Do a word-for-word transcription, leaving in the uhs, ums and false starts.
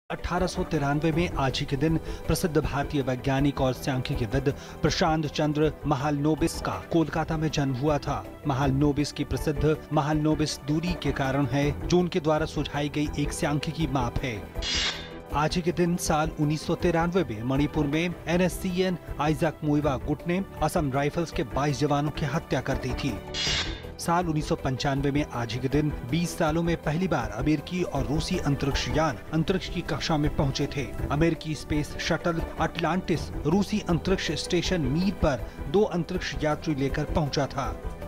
अठारह सौ तिरानवे में आज ही के दिन प्रसिद्ध भारतीय वैज्ञानिक और सांख्यिकीविद प्रशांत चंद्र महालनोबिस का कोलकाता में जन्म हुआ था। महालनोबिस की प्रसिद्ध महालनोबिस दूरी के कारण है, जो उनके द्वारा सुझाई गई एक सांख्यिकी माप है। आज ही के दिन साल उन्नीस सौ तिरानवे में मणिपुर में N S C N Isak Muivah गुट ने असम राइफल्स के बाईस जवानों की हत्या कर दी थी। साल उन्नीस सौ पंचानवे में आज ही के दिन बीस सालों में पहली बार अमेरिकी और रूसी अंतरिक्ष यान अंतरिक्ष की कक्षा में पहुंचे थे। अमेरिकी स्पेस शटल अटलांटिस रूसी अंतरिक्ष स्टेशन मीर पर दो अंतरिक्ष यात्री लेकर पहुंचा था।